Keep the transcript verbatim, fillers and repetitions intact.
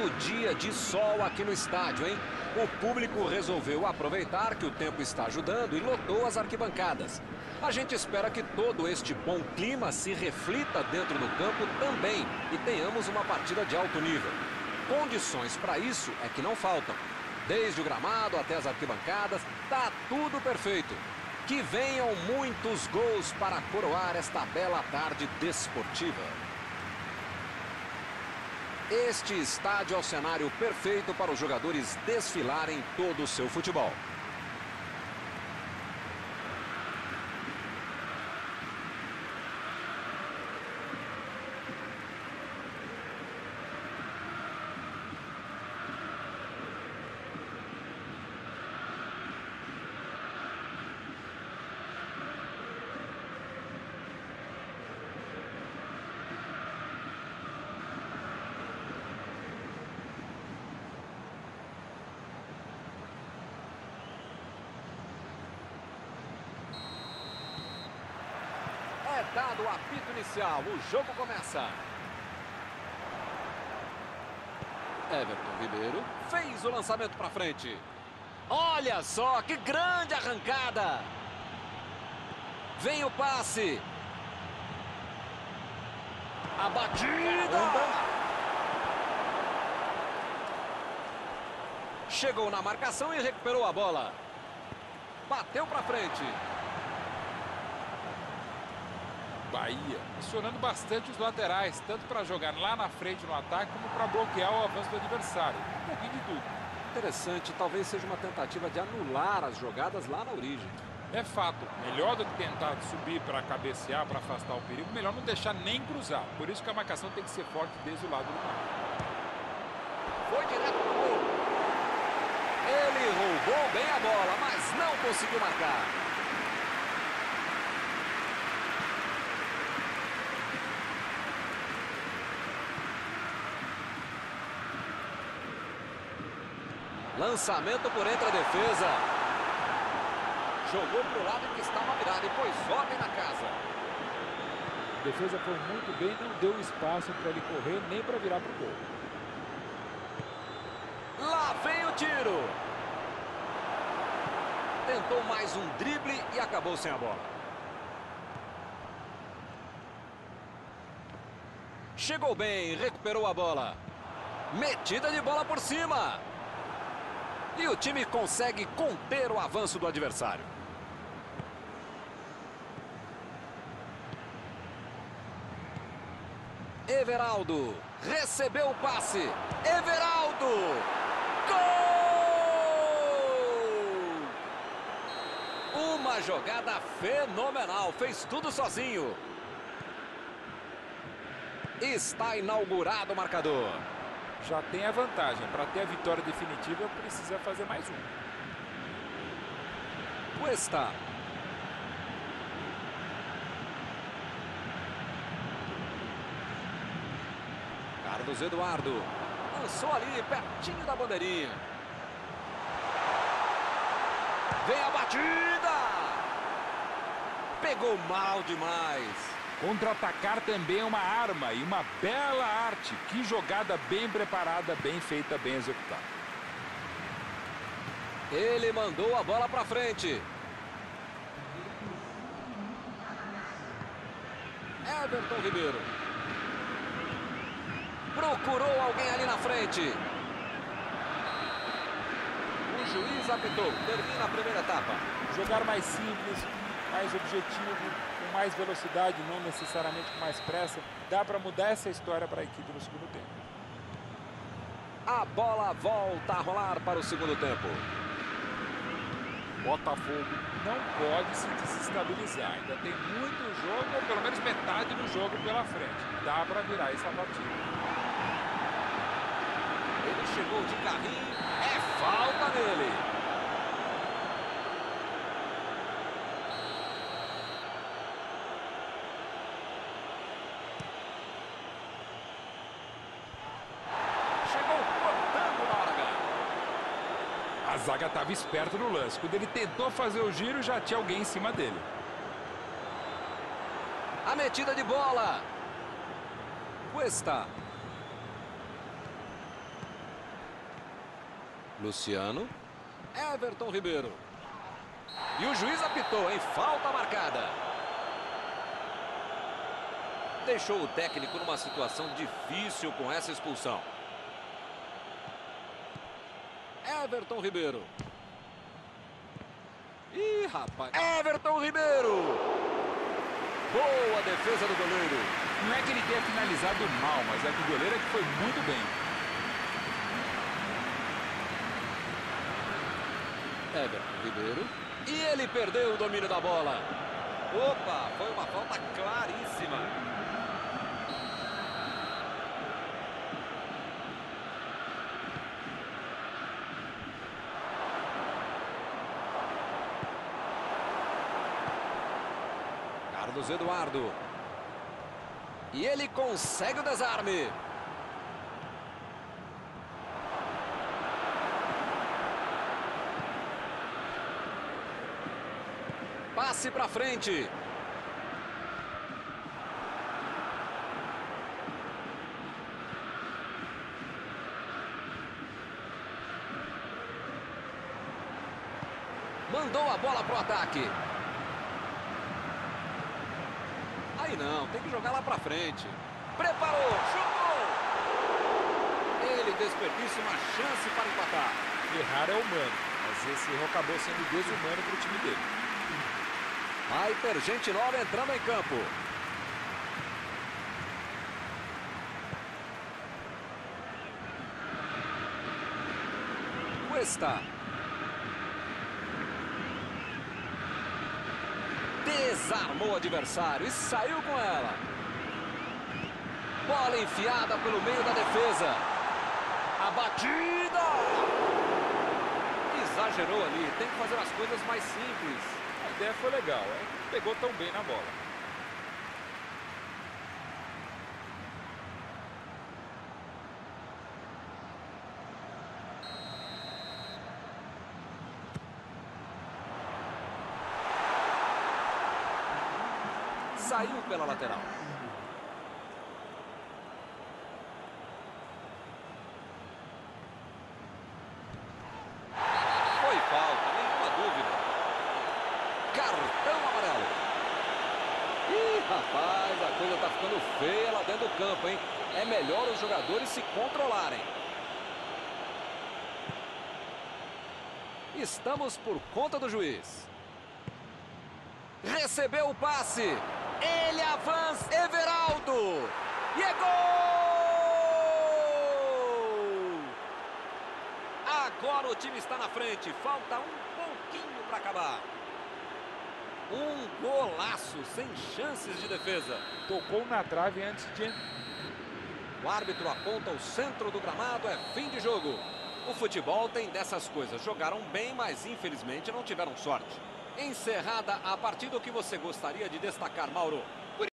lindo dia de sol aqui no estádio, hein? O público resolveu aproveitar que o tempo está ajudando e lotou as arquibancadas. A gente espera que todo este bom clima se reflita dentro do campo também e tenhamos uma partida de alto nível. Condições para isso é que não faltam. Desde o gramado até as arquibancadas, tá tudo perfeito. Que venham muitos gols para coroar esta bela tarde desportiva. Este estádio é o cenário perfeito para os jogadores desfilarem todo o seu futebol. É dado o apito inicial, o jogo começa. Everton Ribeiro fez o lançamento para frente. Olha só, que grande arrancada. Vem o passe. A batida. Chegou na marcação e recuperou a bola. Bateu para frente. Bahia acionando bastante os laterais, tanto para jogar lá na frente no ataque, como para bloquear o avanço do adversário. Um pouquinho de tudo. Interessante, talvez seja uma tentativa de anular as jogadas lá na origem. É fato, melhor do que tentar subir para cabecear, para afastar o perigo, melhor não deixar nem cruzar. Por isso que a marcação tem que ser forte desde o lado do campo. Foi direto pro gol. Ele roubou bem a bola, mas não conseguiu marcar. Lançamento por entre a defesa. Jogou para o lado em que estava virado e pôs ordem na casa. A defesa foi muito bem, não deu espaço para ele correr nem para virar para o gol. Lá vem o tiro. Tentou mais um drible e acabou sem a bola. Chegou bem, recuperou a bola. Metida de bola por cima. E o time consegue conter o avanço do adversário. Everaldo recebeu o passe. Everaldo! Gol! Uma jogada fenomenal. Fez tudo sozinho. Está inaugurado o marcador. Já tem a vantagem. Para ter a vitória definitiva, precisa fazer mais um. Cuesta. Carlos Eduardo. Lançou ali, pertinho da bandeirinha. Vem a batida. Pegou mal demais. Contra-atacar também é uma arma e uma bela arte. Que jogada bem preparada, bem feita, bem executada. Ele mandou a bola para frente. Everton Ribeiro. Procurou alguém ali na frente. O juiz apitou. Termina a primeira etapa. Jogar mais simples, mais objetivo, com mais velocidade, não necessariamente com mais pressa. Dá para mudar essa história para a equipe no segundo tempo. A bola volta a rolar para o segundo tempo. Botafogo não pode se desestabilizar. Ainda tem muito jogo, ou pelo menos metade do jogo pela frente. Dá para virar essa partida. Ele chegou de carrinho. É falta nele. A zaga estava esperto no lance. Quando ele tentou fazer o giro, já tinha alguém em cima dele. A metida de bola. Cuesta. Luciano. Everton Ribeiro. E o juiz apitou, hein? Falta marcada. Deixou o técnico numa situação difícil com essa expulsão. Everton Ribeiro. Ih, rapaz. Everton Ribeiro. Boa defesa do goleiro. Não é que ele tenha finalizado mal, mas é que o goleiro é que foi muito bem. Everton Ribeiro. E ele perdeu o domínio da bola. Opa, foi uma falta claríssima. Carlos Eduardo. E ele consegue o desarme. Passe para frente. Mandou a bola pro ataque. Aí não, tem que jogar lá para frente. Preparou, chutou. Ele desperdiça uma chance para empatar. Errar é humano, mas esse erro acabou sendo desumano para o time dele. Hyper Gente Nova entrando em campo. Cuesta. Desarmou o adversário e saiu com ela. Bola enfiada pelo meio da defesa. A batida. Exagerou ali, tem que fazer as coisas mais simples. A ideia foi legal, é que não pegou tão bem na bola. Saiu pela lateral. Foi falta, nenhuma dúvida. Cartão amarelo. Ih, rapaz, a coisa tá ficando feia lá dentro do campo, hein? É melhor os jogadores se controlarem. Estamos por conta do juiz. Recebeu o passe. Ele avança. Everaldo. E é gol! Agora o time está na frente. Falta um pouquinho para acabar. Um golaço sem chances de defesa. Tocou na trave antes de... O árbitro aponta o centro do gramado. É fim de jogo. O futebol tem dessas coisas. Jogaram bem, mas infelizmente não tiveram sorte. Encerrada a partida, o que você gostaria de destacar, Mauro?